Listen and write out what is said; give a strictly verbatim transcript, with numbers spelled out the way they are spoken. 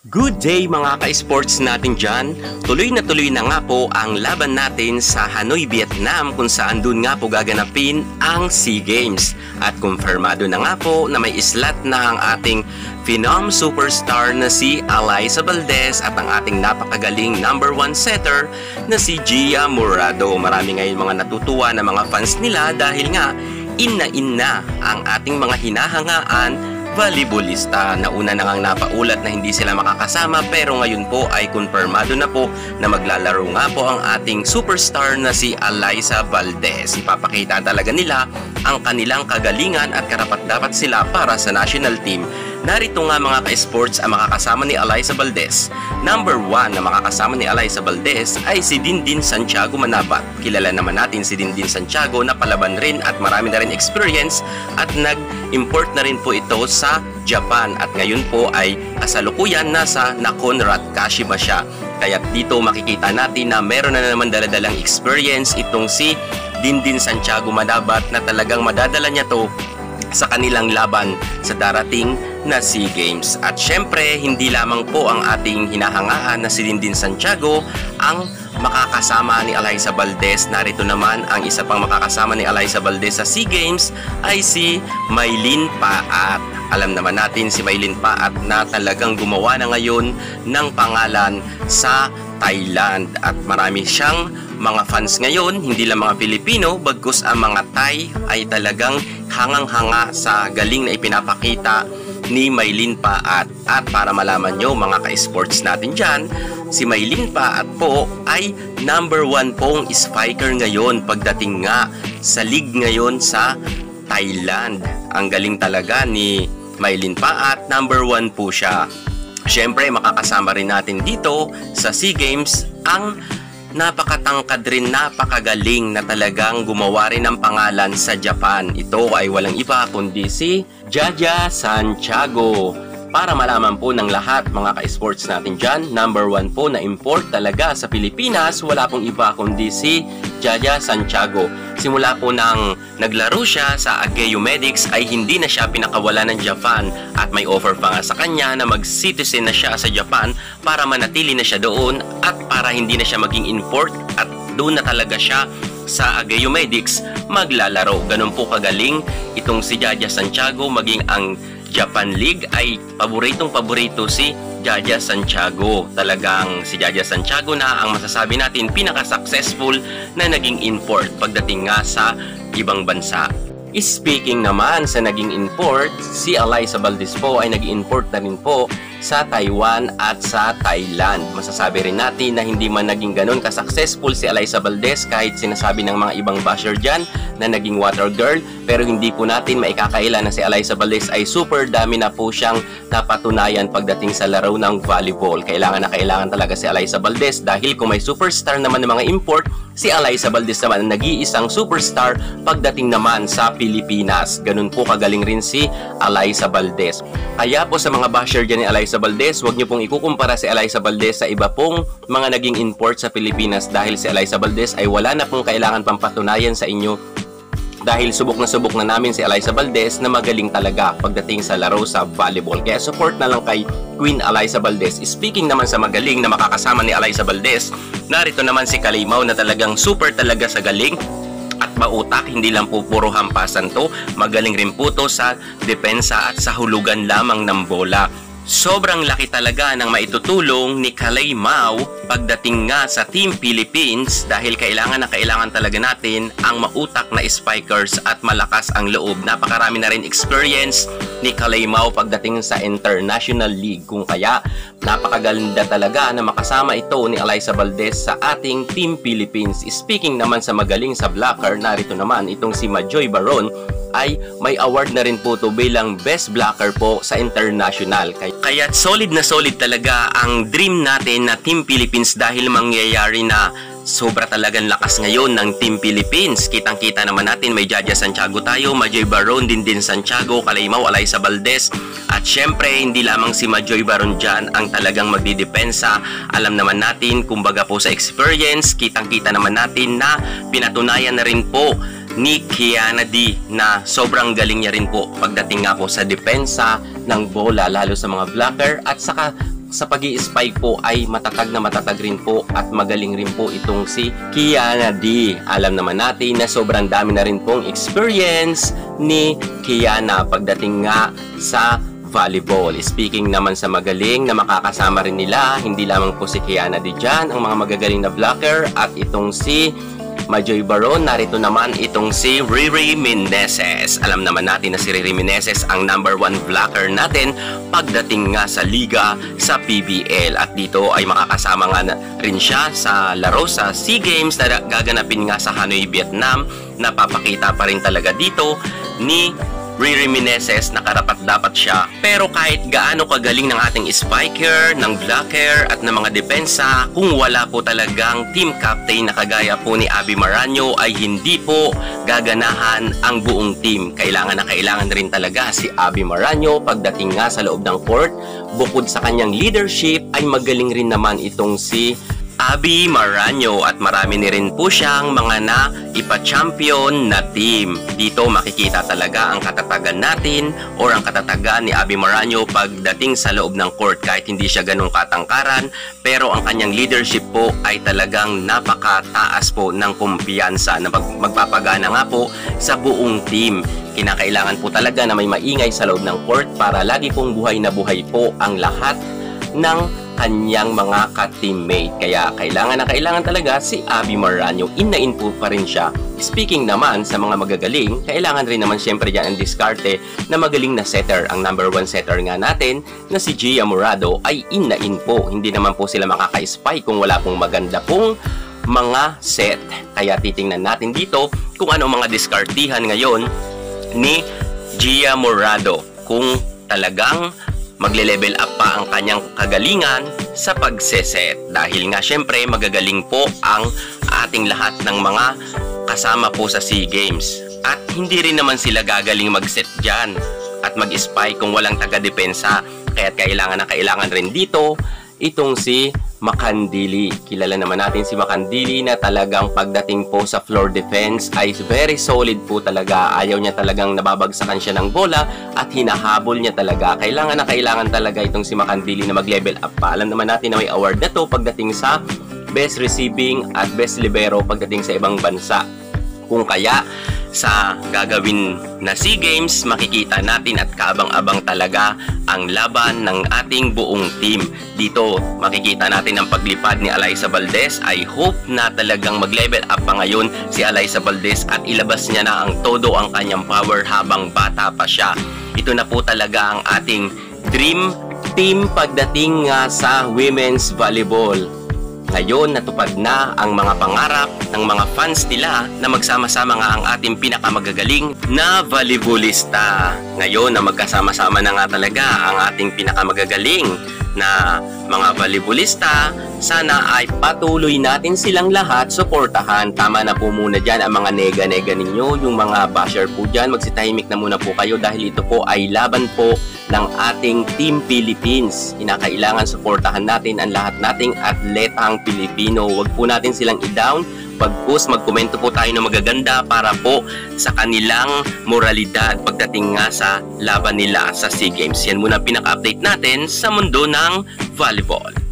Good day mga ka-sports natin dyan. Tuloy na tuloy na nga po ang laban natin sa Hanoi, Vietnam kung saan dun nga po gaganapin ang SEA Games. At kumpirmado na nga po na may slot na ang ating phenom superstar na si Alyssa Valdez at ang ating napakagaling number one setter na si Gia Murado. Marami ngayon mga natutuwa na mga fans nila dahil nga in-na-in-na ang ating mga hinahangaan volleyballista. Nauna na ngang napaulat na hindi sila makakasama pero ngayon po ay kumpirmado na po na maglalaro nga po ang ating superstar na si Alyssa Valdez. Ipapakita talaga nila ang kanilang kagalingan at karapat-dapat sila para sa national team. Narito nga mga ka-sports ang makakasama ni Alyssa Valdez. Number one na makakasama ni Alyssa Valdez ay si Dindin Santiago Manabat. Kilala naman natin si Dindin Santiago na palaban rin at marami na rin experience at nag-import na rin po ito sa Japan at ngayon po ay kasalukuyan nasa Nakonrat Kashiba siya. Kaya dito makikita natin na meron na naman daladalang experience itong si Dindin Santiago Manabat na talagang madadala niya to sa kanilang laban sa darating na SEA Games. At syempre, hindi lamang po ang ating hinahangaan na si Dindin Santiago ang makakasama ni Alyssa Valdez. Narito naman ang isa pang makakasama ni Alyssa Valdez sa SEA Games ay si Maylin Paat. Alam naman natin si Maylin Paat na talagang gumawa na ngayon ng pangalan sa Thailand at marami siyang mga fans ngayon, hindi lang mga Pilipino, bagkus ang mga Thai ay talagang hangang-hanga sa galing na ipinapakita ni Maylin Paat. At para malaman nyo mga ka-sports natin dyan, si Maylin Paat po ay number one pong spiker ngayon pagdating nga sa league ngayon sa Thailand. Ang galing talaga ni Maylin Paat, number one po siya. Siyempre makakasama rin natin dito sa SEA Games ang napakatangkad rin, napakagaling na talagang gumawa rin ng pangalan sa Japan. Ito ay walang iba kundi si Jaja Santiago. Para malaman po ng lahat mga ka-sports natin dyan, number one po na import talaga sa Pilipinas, wala pong iba kundi si Jaja Santiago. Simula po nang naglaro siya sa Ageo Medics ay hindi na siya pinakawala ng Japan at may offer pa nga sa kanya na mag-citizen na siya sa Japan para manatili na siya doon at para hindi na siya maging import at doon na talaga siya sa Ageo Medics maglalaro. Ganun po kagaling itong si Jaja Santiago, maging ang Japan League ay paboritong paborito si Jaja Santiago. Talagang si Jaja Santiago na ang masasabi natin pinaka-successful na naging import pagdating nga sa ibang bansa. Speaking naman sa naging import, si Alyssa Valdez po ay naging import na rin po sa Taiwan at sa Thailand. Masasabi rin natin na hindi man naging ganun ka-successful si Alyssa Valdez kahit sinasabi ng mga ibang basher dyan na naging water girl, pero hindi po natin maikakaila na si Alyssa Valdez ay super dami na po siyang napatunayan pagdating sa laro ng volleyball. Kailangan na kailangan talaga si Alyssa Valdez dahil kung may superstar naman ng mga import, si Alyssa Valdez naman ang nag-iisang superstar pagdating naman sa Pilipinas. Ganun po kagaling rin si Alyssa Valdez. Kaya po sa mga basher dyan ni Alyssa Valdez, huwag niyo pong ikukumpara si Alyssa Valdez sa iba pong mga naging import sa Pilipinas dahil si Alyssa Valdez ay wala na pong kailangan pang patunayan sa inyo dahil subok na subok na namin si Alyssa Valdez na magaling talaga pagdating sa laro sa volleyball. Kaya support na lang kay Queen Alyssa Valdez. Speaking naman sa magaling na makakasama ni Alyssa Valdez, narito naman si Kalimao na talagang super talaga sa galing at mautak, hindi lang po puro hampasan to, magaling rin po to sa depensa at sa hulugan lamang ng bola. Sobrang laki talaga ng maitutulong ni Kalimao pagdating nga sa Team Philippines dahil kailangan na kailangan talaga natin ang mautak na spikers at malakas ang loob. Napakarami na rin experience ni Kalimao pagdating sa International League, kung kaya napakaganda talaga na makasama ito ni Alyssa Valdez sa ating Team Philippines. Speaking naman sa magaling sa blocker, narito naman itong si Majoy Baron ay may award na rin po ito bilang best blocker po sa international. Kaya solid na solid talaga ang dream natin na Team Philippines dahil mangyayari na sobra talagang lakas ngayon ng Team Philippines. Kitang-kita naman natin may Jaja Santiago tayo, Majoy Baron, Dindin Santiago, Kalimao, Alyssa Valdez. At syempre, hindi lamang si Majoy Baron dyan ang talagang magdidepensa. Alam naman natin, kumbaga po sa experience, kitang-kita naman natin na pinatunayan na rin po ni Kiana D na sobrang galing niya rin po pagdating nga po sa depensa ng bola, lalo sa mga blocker at saka sa pag-i-spy po ay matatag na matatag rin po at magaling rin po itong si Kiana D. Alam naman natin na sobrang dami na rin pong experience ni Kiana pagdating nga sa volleyball. Speaking naman sa magaling na makakasama rin nila, hindi lamang po si Kiana D dyan, ang mga magagaling na blocker at itong si Majoy Baron, narito naman itong si Riri Meneses. Alam naman natin na si Riri Meneses ang number one blocker natin pagdating nga sa liga sa P B L. At dito ay makakasama nga rin siya sa laro sa SEA Games na gaganapin nga sa Hanoi, Vietnam. Napapakita pa rin talaga dito ni Riri Meneses na karapat-dapat siya. Pero kahit gaano kagaling ng ating spiker, ng blocker at ng mga depensa, kung wala po talagang team captain na kagaya po ni Abby Maranyo ay hindi po gaganahan ang buong team. Kailangan na kailangan rin talaga si Abby Maranyo pagdating nga sa loob ng court. Bukod sa kanyang leadership ay magaling rin naman itong si Abby Maranyo at marami ni rin po siyang mga na ipa-champion na team. Dito makikita talaga ang katatagan natin or ang katatagan ni Abby Maranyo pagdating sa loob ng court kahit hindi siya ganong katangkaran, pero ang kanyang leadership po ay talagang napakataas po ng kumpiyansa na magpapagana nga po sa buong team. Kinakailangan po talaga na may maingay sa loob ng court para lagi pong buhay na buhay po ang lahat ng kanyang mga ka-teammate. Kaya kailangan na kailangan talaga si Abby Maranyo. In na in po pa rin siya. Speaking naman sa mga magagaling, kailangan rin naman syempre dyan ang diskarte na magaling na setter. Ang number one setter nga natin na si Gia Morado ay in na in po. Hindi naman po sila makaka-spy kung wala pong maganda pong mga set. Kaya titingnan natin dito kung ano mga diskartihan ngayon ni Gia Morado. Kung talagang magle-level up pa ang kanyang kagalingan sa pagseset. Dahil nga syempre magagaling po ang ating lahat ng mga kasama po sa SEA Games. At hindi rin naman sila gagaling mag-set dyan at mag-spy kung walang taga-depensa. Kaya kailangan na kailangan rin dito itong si Makandili. Kilala naman natin si Makandili na talagang pagdating po sa floor defense ay very solid po talaga. Ayaw niya talagang nababagsakan siya ng bola at hinahabol niya talaga. Kailangan na kailangan talaga itong si Makandili na mag-level up pa. Alam naman natin na may award na to pagdating sa best receiving at best libero pagdating sa ibang bansa. Kung kaya sa gagawin na SEA Games, makikita natin at kaabang-abang talaga ang laban ng ating buong team. Dito makikita natin ang paglipad ni Alyssa Valdez. I hope na talagang mag-level up pa ngayon si Alyssa Valdez at ilabas niya na ang todo ang kanyang power habang bata pa siya. Ito na po talaga ang ating dream team pagdating nga sa women's volleyball. Ngayon, natupad na ang mga pangarap ng mga fans nila na magsama-sama nga ang ating pinakamagagaling na volleyballista. Ngayon, na magkasama-sama na nga talaga ang ating pinakamagagaling na mga volleyballista, sana ay patuloy natin silang lahat suportahan. Tama na po muna dyan ang mga nega-nega ninyo, yung mga basher po dyan, magsitahimik na muna po kayo dahil ito po ay laban po ng ating Team Philippines. Kinakailangan suportahan natin ang lahat nating atletang Pilipino. Huwag po natin silang i-down. Pag-post, magkomento po tayo ng magaganda para po sa kanilang moralidad pagdating nga sa laban nila sa SEA Games. Yan muna pinaka-update natin sa mundo ng volleyball.